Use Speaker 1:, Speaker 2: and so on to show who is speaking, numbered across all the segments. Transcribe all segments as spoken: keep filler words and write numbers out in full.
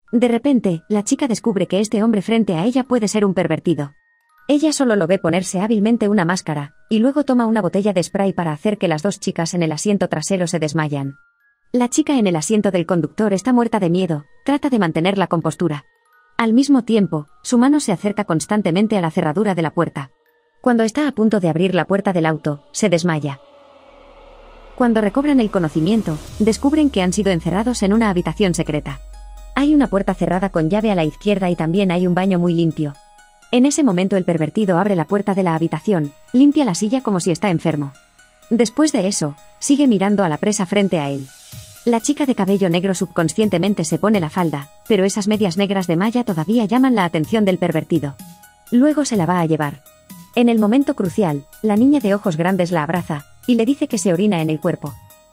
Speaker 1: De repente, la chica descubre que este hombre frente a ella puede ser un pervertido. Ella solo lo ve ponerse hábilmente una máscara, y luego toma una botella de spray para hacer que las dos chicas en el asiento trasero se desmayan. La chica en el asiento del conductor está muerta de miedo, trata de mantener la compostura. Al mismo tiempo, su mano se acerca constantemente a la cerradura de la puerta. Cuando está a punto de abrir la puerta del auto, se desmaya. Cuando recobran el conocimiento, descubren que han sido encerrados en una habitación secreta. Hay una puerta cerrada con llave a la izquierda y también hay un baño muy limpio. En ese momento el pervertido abre la puerta de la habitación, limpia la silla como si está enfermo. Después de eso, sigue mirando a la presa frente a él. La chica de cabello negro subconscientemente se pone la falda, pero esas medias negras de malla todavía llaman la atención del pervertido. Luego se la va a llevar. En el momento crucial, la niña de ojos grandes la abraza, y le dice que se orina en el cuerpo.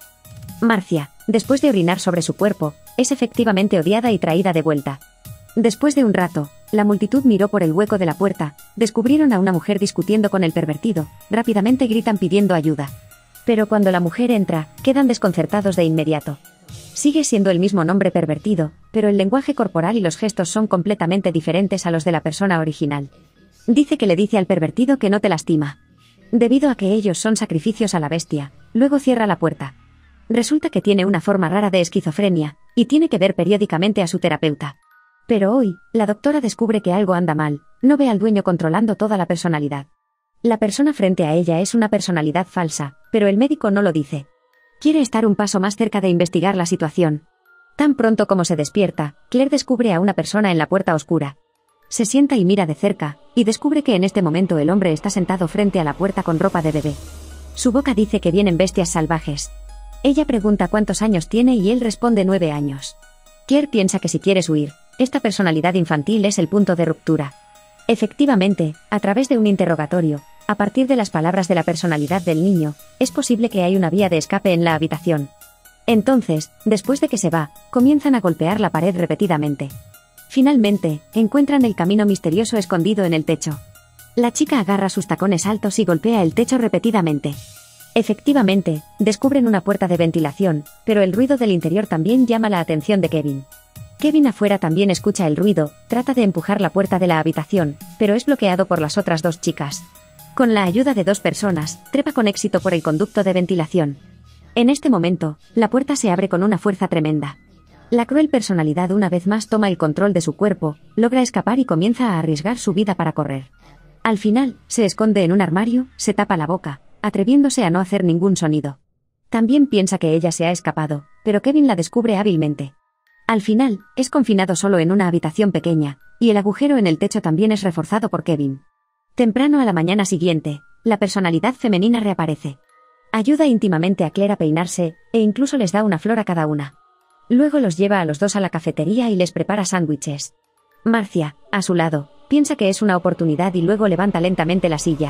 Speaker 1: Marcia, después de orinar sobre su cuerpo, es efectivamente odiada y traída de vuelta. Después de un rato, la multitud miró por el hueco de la puerta, descubrieron a una mujer discutiendo con el pervertido, rápidamente gritan pidiendo ayuda. Pero cuando la mujer entra, quedan desconcertados de inmediato. Sigue siendo el mismo nombre pervertido, pero el lenguaje corporal y los gestos son completamente diferentes a los de la persona original. Dice que le dice al pervertido que no te lastima. Debido a que ellos son sacrificios a la bestia, luego cierra la puerta. Resulta que tiene una forma rara de esquizofrenia, y tiene que ver periódicamente a su terapeuta. Pero hoy, la doctora descubre que algo anda mal, no ve al dueño controlando toda la personalidad. La persona frente a ella es una personalidad falsa, pero el médico no lo dice. Quiere estar un paso más cerca de investigar la situación. Tan pronto como se despierta, Claire descubre a una persona en la puerta oscura. Se sienta y mira de cerca, y descubre que en este momento el hombre está sentado frente a la puerta con ropa de bebé. Su boca dice que vienen bestias salvajes. Ella pregunta cuántos años tiene y él responde nueve años. Claire piensa que si quieres huir, esta personalidad infantil es el punto de ruptura. Efectivamente, a través de un interrogatorio, a partir de las palabras de la personalidad del niño, es posible que hay una vía de escape en la habitación. Entonces, después de que se va, comienzan a golpear la pared repetidamente. Finalmente, encuentran el camino misterioso escondido en el techo. La chica agarra sus tacones altos y golpea el techo repetidamente. Efectivamente, descubren una puerta de ventilación, pero el ruido del interior también llama la atención de Kevin. Kevin afuera también escucha el ruido, trata de empujar la puerta de la habitación, pero es bloqueado por las otras dos chicas. Con la ayuda de dos personas, trepa con éxito por el conducto de ventilación. En este momento, la puerta se abre con una fuerza tremenda. La cruel personalidad una vez más toma el control de su cuerpo, logra escapar y comienza a arriesgar su vida para correr. Al final, se esconde en un armario, se tapa la boca, atreviéndose a no hacer ningún sonido. También piensa que ella se ha escapado, pero Kevin la descubre hábilmente. Al final, es confinado solo en una habitación pequeña, y el agujero en el techo también es reforzado por Kevin. Temprano a la mañana siguiente, la personalidad femenina reaparece. Ayuda íntimamente a Claire a peinarse, e incluso les da una flor a cada una. Luego los lleva a los dos a la cafetería y les prepara sándwiches. Marcia, a su lado, piensa que es una oportunidad y luego levanta lentamente la silla.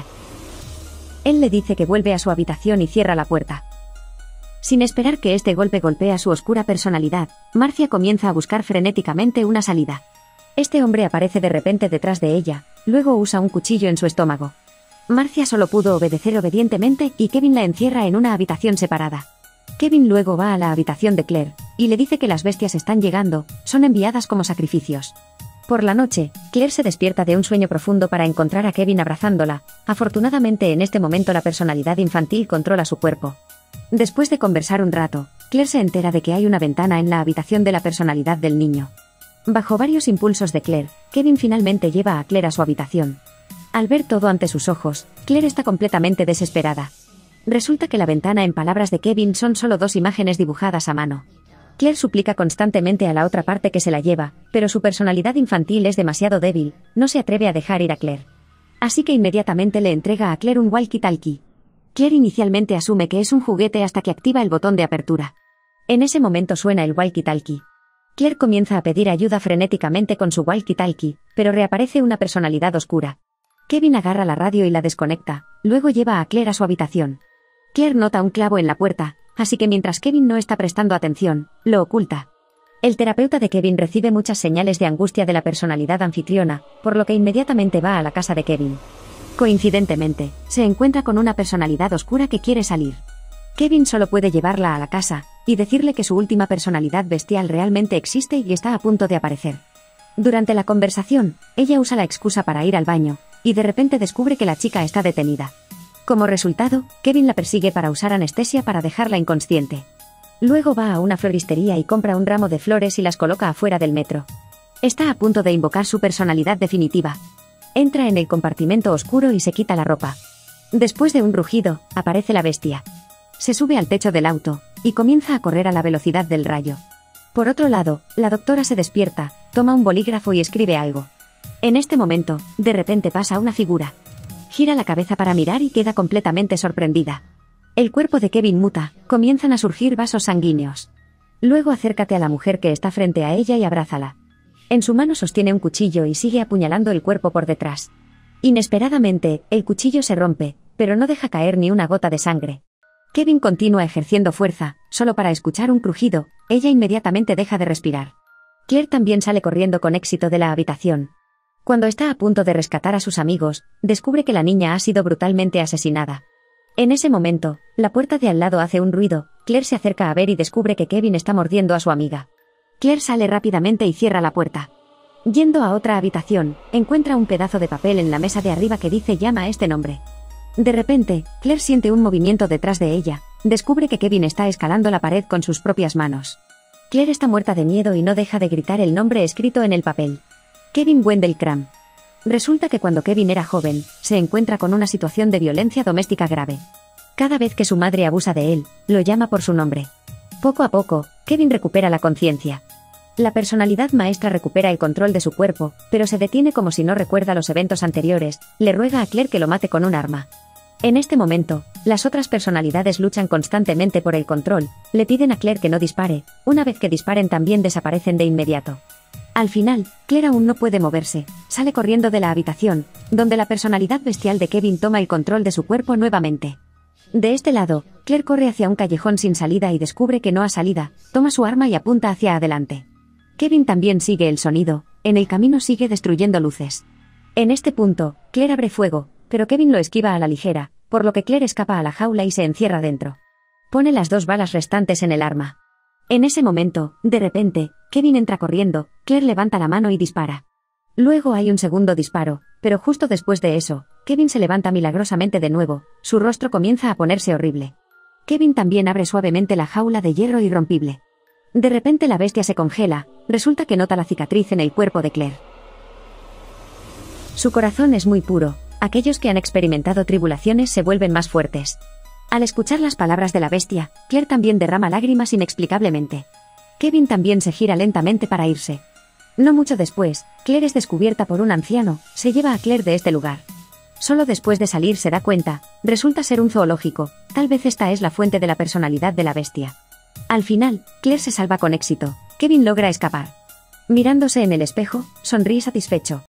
Speaker 1: Él le dice que vuelve a su habitación y cierra la puerta. Sin esperar que este golpe golpee su oscura personalidad, Marcia comienza a buscar frenéticamente una salida. Este hombre aparece de repente detrás de ella, luego usa un cuchillo en su estómago. Marcia solo pudo obedecer obedientemente y Kevin la encierra en una habitación separada. Kevin luego va a la habitación de Claire, y le dice que las bestias están llegando, son enviadas como sacrificios. Por la noche, Claire se despierta de un sueño profundo para encontrar a Kevin abrazándola. Afortunadamente en este momento la personalidad infantil controla su cuerpo. Después de conversar un rato, Claire se entera de que hay una ventana en la habitación de la personalidad del niño. Bajo varios impulsos de Claire, Kevin finalmente lleva a Claire a su habitación. Al ver todo ante sus ojos, Claire está completamente desesperada. Resulta que la ventana en palabras de Kevin son solo dos imágenes dibujadas a mano. Claire suplica constantemente a la otra parte que se la lleva, pero su personalidad infantil es demasiado débil, no se atreve a dejar ir a Claire. Así que inmediatamente le entrega a Claire un walkie-talkie. Claire inicialmente asume que es un juguete hasta que activa el botón de apertura. En ese momento suena el walkie-talkie. Claire comienza a pedir ayuda frenéticamente con su walkie-talkie, pero reaparece una personalidad oscura. Kevin agarra la radio y la desconecta, luego lleva a Claire a su habitación. Claire nota un clavo en la puerta, así que mientras Kevin no está prestando atención, lo oculta. El terapeuta de Kevin recibe muchas señales de angustia de la personalidad anfitriona, por lo que inmediatamente va a la casa de Kevin. Coincidentemente, se encuentra con una personalidad oscura que quiere salir. Kevin solo puede llevarla a la casa, y decirle que su última personalidad bestial realmente existe y está a punto de aparecer. Durante la conversación, ella usa la excusa para ir al baño, y de repente descubre que la chica está detenida. Como resultado, Kevin la persigue para usar anestesia para dejarla inconsciente. Luego va a una floristería y compra un ramo de flores y las coloca afuera del metro. Está a punto de invocar su personalidad definitiva. Entra en el compartimento oscuro y se quita la ropa. Después de un rugido, aparece la bestia. Se sube al techo del auto, y comienza a correr a la velocidad del rayo. Por otro lado, la doctora se despierta, toma un bolígrafo y escribe algo. En este momento, de repente pasa una figura. Gira la cabeza para mirar y queda completamente sorprendida. El cuerpo de Kevin muta, comienzan a surgir vasos sanguíneos. Luego acércate a la mujer que está frente a ella y abrázala. En su mano sostiene un cuchillo y sigue apuñalando el cuerpo por detrás. Inesperadamente, el cuchillo se rompe, pero no deja caer ni una gota de sangre. Kevin continúa ejerciendo fuerza, solo para escuchar un crujido, ella inmediatamente deja de respirar. Claire también sale corriendo con éxito de la habitación. Cuando está a punto de rescatar a sus amigos, descubre que la niña ha sido brutalmente asesinada. En ese momento, la puerta de al lado hace un ruido, Claire se acerca a ver y descubre que Kevin está mordiendo a su amiga. Claire sale rápidamente y cierra la puerta. Yendo a otra habitación, encuentra un pedazo de papel en la mesa de arriba que dice llama a este nombre. De repente, Claire siente un movimiento detrás de ella, descubre que Kevin está escalando la pared con sus propias manos. Claire está muerta de miedo y no deja de gritar el nombre escrito en el papel. Kevin Wendell Crumb. Resulta que cuando Kevin era joven, se encuentra con una situación de violencia doméstica grave. Cada vez que su madre abusa de él, lo llama por su nombre. Poco a poco, Kevin recupera la conciencia. La personalidad maestra recupera el control de su cuerpo, pero se detiene como si no recuerda los eventos anteriores, le ruega a Claire que lo mate con un arma. En este momento, las otras personalidades luchan constantemente por el control, le piden a Claire que no dispare, una vez que disparen también desaparecen de inmediato. Al final, Claire aún no puede moverse, sale corriendo de la habitación, donde la personalidad bestial de Kevin toma el control de su cuerpo nuevamente. De este lado, Claire corre hacia un callejón sin salida y descubre que no ha salida, toma su arma y apunta hacia adelante. Kevin también sigue el sonido, en el camino sigue destruyendo luces. En este punto, Claire abre fuego, pero Kevin lo esquiva a la ligera, por lo que Claire escapa a la jaula y se encierra dentro. Pone las dos balas restantes en el arma. En ese momento, de repente, Kevin entra corriendo, Claire levanta la mano y dispara. Luego hay un segundo disparo, pero justo después de eso, Kevin se levanta milagrosamente de nuevo, su rostro comienza a ponerse horrible. Kevin también abre suavemente la jaula de hierro irrompible. De repente la bestia se congela, resulta que nota la cicatriz en el cuerpo de Claire. Su corazón es muy puro, aquellos que han experimentado tribulaciones se vuelven más fuertes. Al escuchar las palabras de la bestia, Claire también derrama lágrimas inexplicablemente. Kevin también se gira lentamente para irse. No mucho después, Claire es descubierta por un anciano, se lleva a Claire de este lugar. Solo después de salir se da cuenta, resulta ser un zoológico, tal vez esta es la fuente de la personalidad de la bestia. Al final, Claire se salva con éxito, Kevin logra escapar. Mirándose en el espejo, sonríe satisfecho.